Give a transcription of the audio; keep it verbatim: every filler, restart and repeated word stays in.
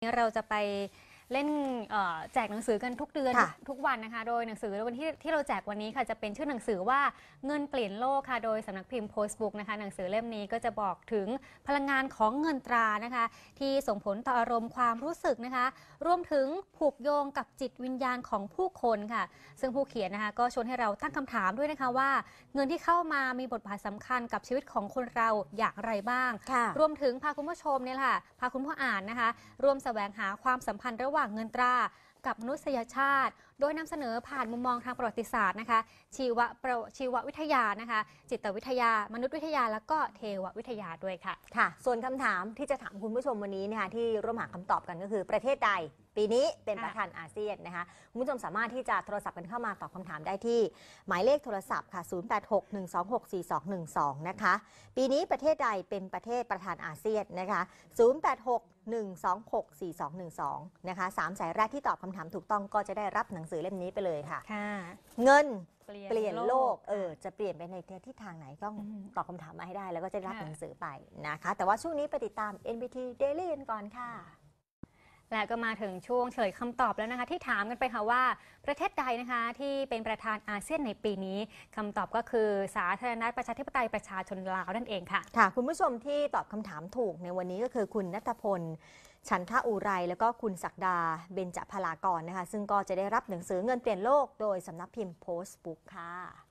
เราจะไปเล่นแจกหนังสือกันทุกเดือนทุกวันนะคะโดยหนังสือวันที่ที่เราแจกวันนี้ค่ะจะเป็นชื่อหนังสือว่าเงินเปลี่ยนโลกค่ะโดยสำนักพิมพ์ Postbook นะคะหนังสือเล่มนี้ก็จะบอกถึงพลังงานของเงินตรานะคะที่ส่งผลต่ออารมณ์ความรู้สึกนะคะรวมถึงผูกโยงกับจิตวิญญาณของผู้คนค่ะซึ่งผู้เขียนนะคะก็ชวนให้เราตั้งคำถามด้วยนะคะว่าเงินที่เข้ามามีบทบาทสำคัญกับชีวิตของคนเราอย่างไรบ้างรวมถึงพาคุณผู้ชมเนี่ยค่ะพาคุณผู้อ่านนะคะร่วมแสวงหาความสัมพันธ์ระหว่างเงินตรากับมนุษยชาติโดยนำเสนอผ่านมุมมองทางประวัติศาสตร์นะคะชีวประชีววิทยานะคะจิตวิทยามนุษยวิทยาแล้วก็เทววิทยาด้วยค่ะค่ะส่วนคำถามที่จะถามคุณผู้ชมวันนี้นะคะที่ร่วมหาคำตอบกันก็คือประเทศใดปีนี้เป็นประธานอาเซียนนะคะคุณผู้ชมสามารถที่จะโทรศัพท์กันเข้ามาตอบคำถามได้ที่หมายเลขโทรศัพท์ค่ะศูนย์ แปด หก หนึ่ง สอง หก สี่ สอง หนึ่ง สองนะคะปีนี้ประเทศใดเป็นประเทศประธานอาเซียนนะคะศูนย์ แปด หก หนึ่ง สอง หก สี่ สอง หนึ่ง สองนะคะสามสายแรกที่ตอบคำถามถูกต้องก็จะได้รับหนังสือเล่มนี้ไปเลยค่ะเงินเปลี่ยนโลกเออจะเปลี่ยนไปในทิศทางไหนต้องตอบคำถามมาให้ได้แล้วก็จะรับหนังสือไปนะคะแต่ว่าช่วงนี้ไปติดตาม เอ็น บี ที Daily กันก่อนค่ะและก็มาถึงช่วงเฉลยคำตอบแล้วนะคะที่ถามกันไปค่ะว่าประเทศใดนะคะที่เป็นประธานอาเซียนในปีนี้คำตอบก็คือสาธารณรัฐประชาธิปไตยประชาชนลาวนั่นเองค่ะค่ะคุณผู้ชมที่ตอบคำถามถูกในวันนี้ก็คือคุณณัฐพลฉันทะอุไรแล้วก็คุณศักดาเบญจพลากรนะคะซึ่งก็จะได้รับหนังสือเงินเปลี่ยนโลกโดยสำนักพิมพ์ Postbook ค่ะ